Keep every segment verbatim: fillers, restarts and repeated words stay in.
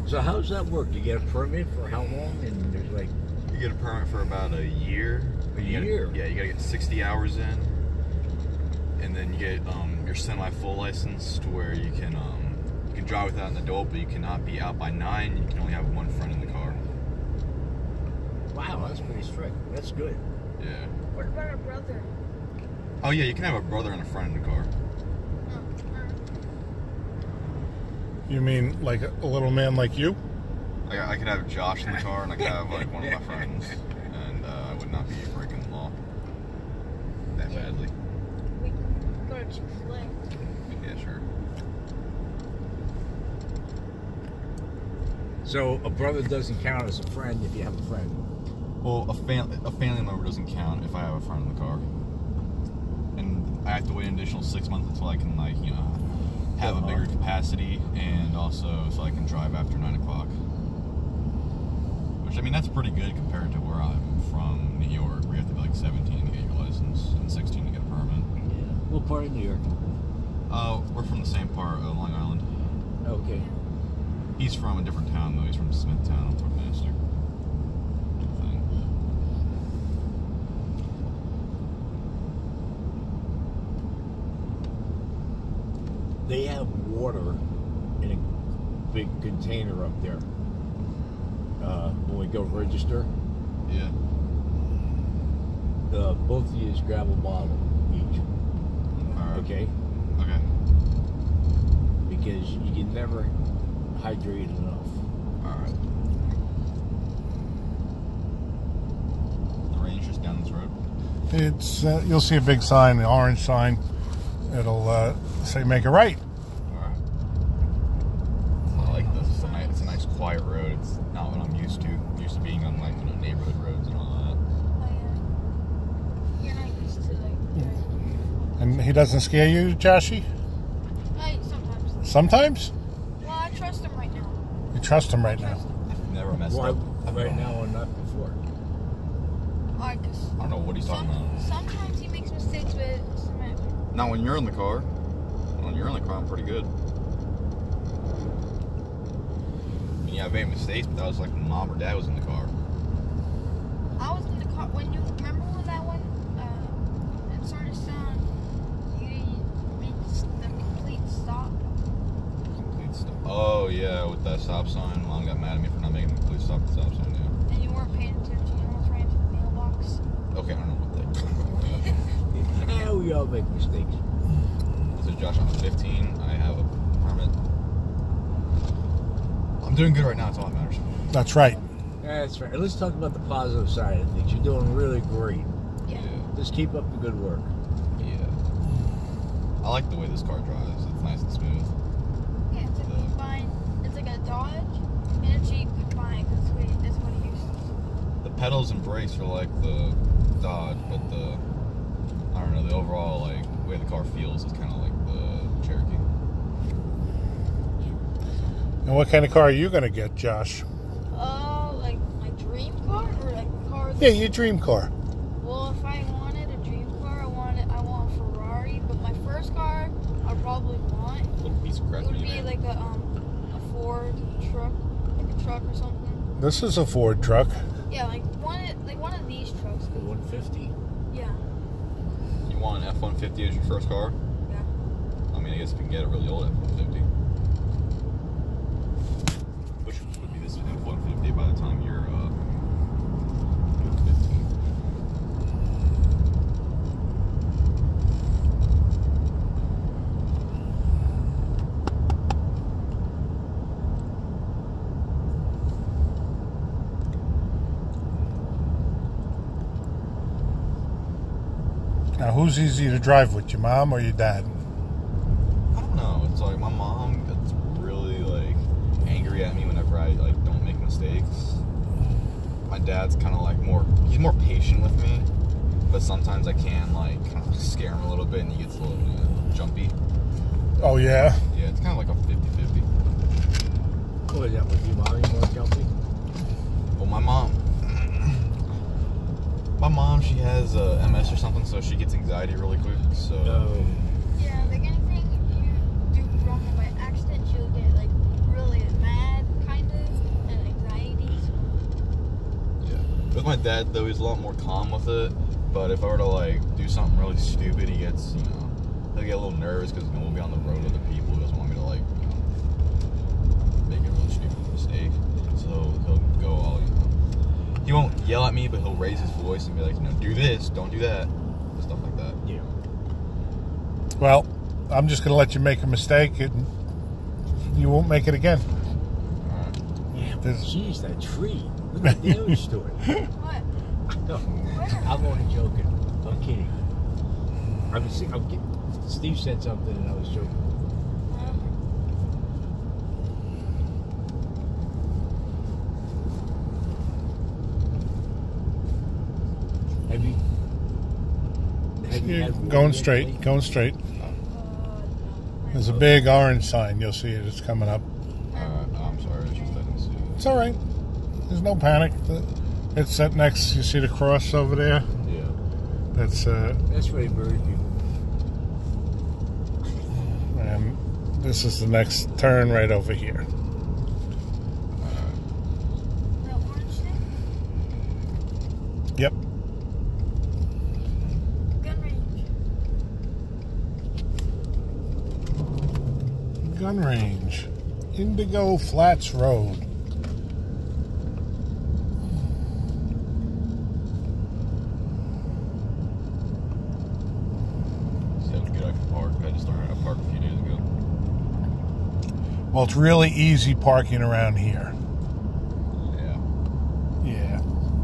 So how does that work? You get a permit for how long? And there's like you get a permit for about a year. A you year? Gotta, yeah, you gotta get sixty hours in, and then you get um, your semi-full license to where you can um, you can drive without an adult, but you cannot be out by nine. You can only have one friend in the car. Wow, that's pretty strict. That's good. Yeah. What about a brother? Oh yeah, you can have a brother and a friend in the car. You mean like a little man like you? Like I could have Josh in the car, and I could have like one of my friends, and uh, I would not be breaking the law that Yeah. badly. We can go to Chick-fil-A. Yeah, sure. So a brother doesn't count as a friend if you have a friend. Well, a family a family member doesn't count if I have a friend in the car, and I have to wait an additional six months until I can like you know have a bigger capacity, and also so I can drive after nine o'clock. Which I mean that's pretty good compared to where I'm from, New York. Where you have to be like seventeen to get your license and sixteen to get a permit. Yeah. What part of New York? Uh, we're from the same part of Long Island. Okay. He's from a different town though. He's from Smithtown, Torcaster. They have water in a big container up there. Uh, when we go register, Yeah. the both of you grab a bottle each. Alright. Okay? Okay. Because you can never hydrate enough. Alright. The range just down this road. It's uh, you'll see a big sign, the orange sign. It'll uh, say "Make a right." Alright. I like this. It's a nice, it's a nice quiet road. It's not what I'm used to. I'm used to being on like you know neighborhood roads and all that. Oh, yeah. You're not used to, like, driving. And he doesn't scare you, Joshy? Like, sometimes. Sometimes? Well, I trust him right now. You trust him right now. I've never messed Why up. right now and not before? I guess. I don't know what he's talking Some, about. sometimes he makes mistakes with cement. Not when you're in the car. When you're in the car, I'm pretty good. I mean, yeah, I've made mistakes, but that was like when mom or dad was in the car. I was in the car when you remember when that one uh, it started sound. You made the complete stop. Complete stop. Oh yeah, with that stop sign. Mom got mad at me for not making the complete stop at the stop sign. Yeah. And you weren't paying attention. You almost ran into the mailbox. Okay, I don't know what that. Yeah, we all make mistakes. So Josh, I'm fifteen. I have a permit. I'm doing good right now. That's all that matters. That's right. That's right. Let's talk about the positive side of things. You're doing really great. Yeah. Just keep up the good work. Yeah. I like the way this car drives. It's nice and smooth. Yeah, it's like you buying. It's like a Dodge and a Jeep combined. That's what he, that's what he uses. The pedals and brakes are like the Dodge, but the I don't know the overall like way the car feels is kind of like the Cherokee. And what kind of car are you going to get, Josh? Uh, like my dream car or like the car. Yeah, your dream car. Well, if I wanted a dream car, I wanted I want a Ferrari. But my first car, I probably want Little piece of crap. it would be like a um a Ford truck, like a truck or something. This is a Ford truck. Yeah, like one of, like one of these trucks. The one fifty. Yeah. You want an F one fifty as your first car? Yeah. I mean, I guess if you can get a really old F one fifty. Which would be this F one fifty by the time you're uh, fifteen. Now, who's easy to drive with, your mom or your dad? I don't know. It's like my mom gets really like angry at me whenever I like don't make mistakes. My dad's kind of like more. He's more patient with me, but sometimes I can like kind of scare him a little bit, and he gets a little, you know, jumpy. Oh, yeah? Yeah, it's kind of like a fifty-fifty. What is that with you, Mommy? More jumpy? Well, my mom. My mom, she has uh, M S or something, so she gets anxiety really quick. So No. Yeah, like anything you do wrong by accident, she'll get like really mad, kind of. With my dad, though, he's a lot more calm with it. But if I were to, like, do something really stupid, he gets, you know, he'll get a little nervous because, you know, we'll be on the road with the people. He doesn't want me to, like, you know, make a really stupid mistake. So he'll go all, you know, he won't yell at me, but he'll raise his voice and be like, you know, do this, don't do that, stuff like that. Yeah. Well, I'm just going to let you make a mistake, and you won't make it again. Alright. Yeah, but There's- jeez, that tree. Look at the damage to it. What? No, Where? I'm only joking. I'm kidding. I was, I'm kidding. Steve said something and I was joking. Have you? Have you You're had water going yet straight, lately? going straight. Uh, no. There's a big orange sign. You'll see it. It's coming up. Alright, oh, I'm sorry, it's just I didn't see it. It's all right. There's no panic. It's set next. You see the cross over there? Yeah. That's uh, That's where they bury people. and this is the next turn right over here. The orange thing? Yep. Gun range. Gun range. Indigo Flats Road. Sounds good, I can park. I just learned how to park a few days ago. Well, it's really easy parking around here. Yeah. Yeah.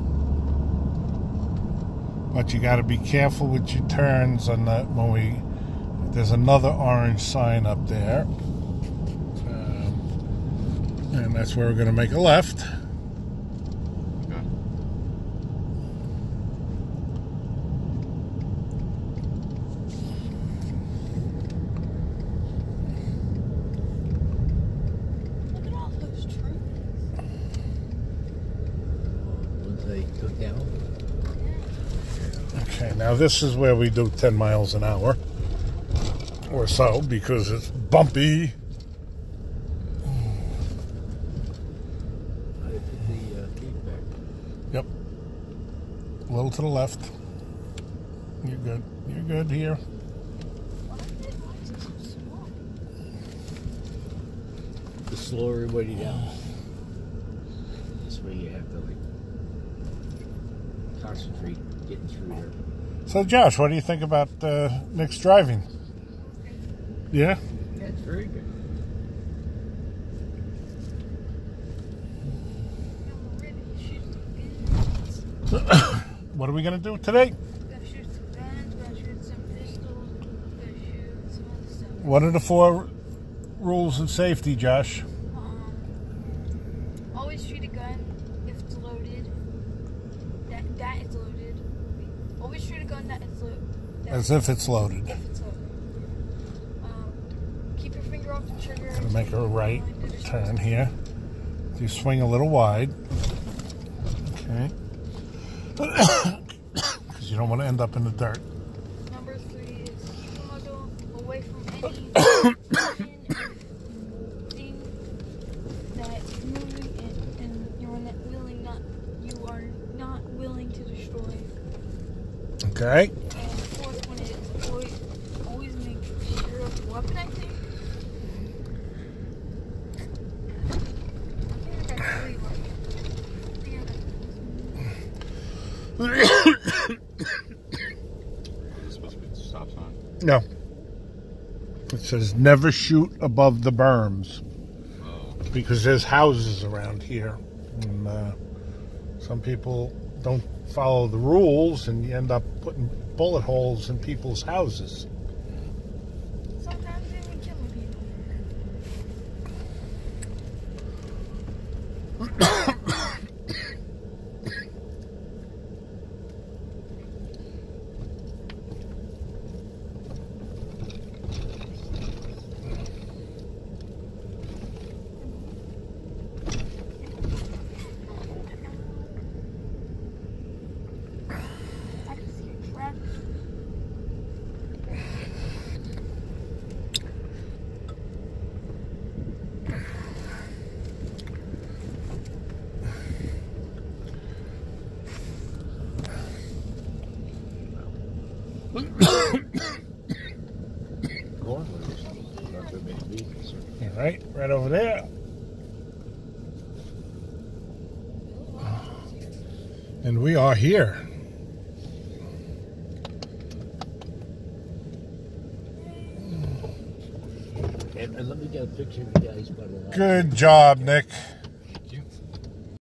But you got to be careful with your turns on the when we. There's another orange sign up there, um, and that's where we're going to make a left. Okay. Look at all those trees. Ones they took down. Okay, now this is where we do ten miles an hour or so because it's bumpy. I put the uh, feet back. Yep. A little to the left. You're good. You're good here. Why is it why is it so small? To slow everybody down. This way you have to like concentrate getting through there. So, Josh, what do you think about uh, Nick's driving? Yeah? Yeah, it's very good. No, we're ready to shoot some guns. What are we going to do today? Gotta shoot some guns, gotta shoot some pistols, gotta shoot some other stuff. What are the four rules of safety, Josh? Um, always shoot a gun if it's loaded. That that is loaded. Always shoot a gun that is loaded. As if it's loaded. If it's loaded. Um, keep your finger off the trigger. Gonna make a right turn here. You swing a little wide. Okay. Because you don't want to end up in the dirt. Number three is keep the muzzle away from any thing that is moving and, and you're not willing not you are not willing to destroy. Okay. And the fourth one is always always make sure of the weapon. I think. I think I got three weapons. I think I got Is this supposed to be the stop sign? No. It says never shoot above the berms Oh. because there's houses around here. And uh, some people don't follow the rules and you end up putting bullet holes in people's houses. sometimes even killing people. I can see a track. Going with us. Not that many vehicles. All right, right over there. And we are here. And, and let me get a picture of you guys by the line. Good job, Nick.